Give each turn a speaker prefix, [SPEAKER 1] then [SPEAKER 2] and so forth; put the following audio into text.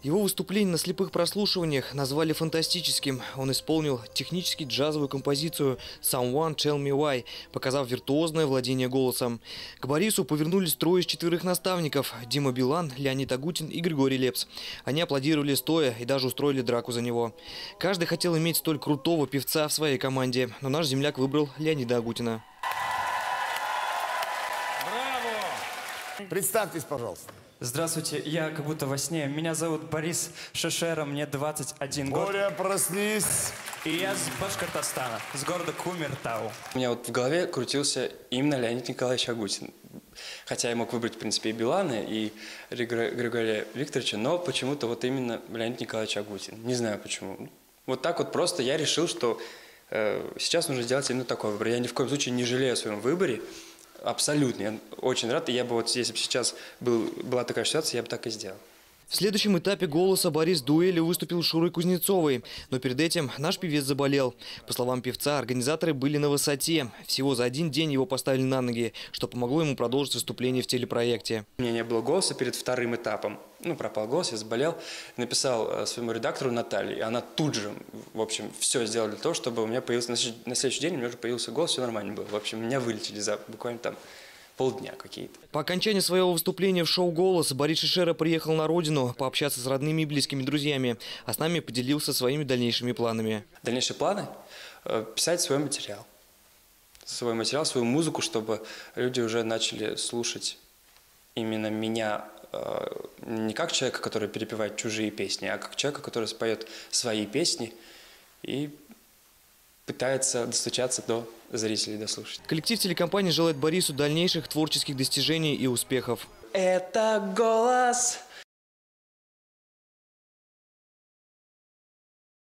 [SPEAKER 1] Его выступление на слепых прослушиваниях назвали фантастическим. Он исполнил технически джазовую композицию «Someone Tell Me Why», показав виртуозное владение голосом. К Борису повернулись трое из 4 наставников – Дима Билан, Леонид Агутин и Григорий Лепс. Они аплодировали стоя и даже устроили драку за него. Каждый хотел иметь столь крутого певца в своей команде, но наш земляк выбрал Леонида Агутина.
[SPEAKER 2] Браво! Представьтесь, пожалуйста.
[SPEAKER 3] Здравствуйте, я как будто во сне. Меня зовут Борис Шешера, мне 21 год.
[SPEAKER 2] Боря, проснись!
[SPEAKER 3] И я с Башкортостана, с города Кумертау.
[SPEAKER 4] У меня вот в голове крутился именно Леонид Николаевич Агутин. Хотя я мог выбрать, в принципе, и Билана, и Григория Викторовича, но почему-то вот именно Леонид Николаевич Агутин. Не знаю почему. Вот так вот просто я решил, что сейчас нужно сделать именно такой выбор. Я ни в коем случае не жалею о своем выборе. Абсолютно. Я очень рад. И я бы вот, если бы сейчас была такая ситуация, я бы так и сделал.
[SPEAKER 1] В следующем этапе «Голоса» Борис дуэлью выступил с Шурой Кузнецовой. Но перед этим наш певец заболел. По словам певца, организаторы были на высоте. Всего за один день его поставили на ноги, что помогло ему продолжить выступление в телепроекте.
[SPEAKER 4] У меня не было голоса перед вторым этапом. Пропал голос, я заболел. Написал своему редактору Наталье. И она тут же, в общем, все сделала для того, чтобы у меня появился... На следующий день у меня уже появился голос, все нормально было. В общем, меня вылечили за буквально там полдня какие-то.
[SPEAKER 1] По окончании своего выступления в шоу «Голос» Борис Шешера приехал на родину пообщаться с родными и близкими друзьями, а с нами поделился своими дальнейшими планами.
[SPEAKER 4] Дальнейшие планы – писать свой материал. Свою музыку, чтобы люди уже начали слушать именно меня не как человека, который перепевает чужие песни, а как человека, который споет свои песни и пытается достучаться до зрителей, до слушателей.
[SPEAKER 1] Коллектив телекомпании желает Борису дальнейших творческих достижений и успехов.
[SPEAKER 3] Это голос